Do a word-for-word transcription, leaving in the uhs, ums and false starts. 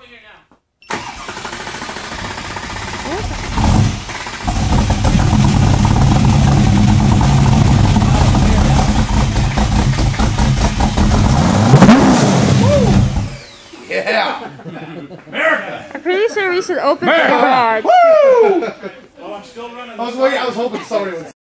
over here now. Yeah! America! I'm pretty sure we should open America. the garage. Woo! Oh, I'm still running. I was waiting, I was hoping somebody would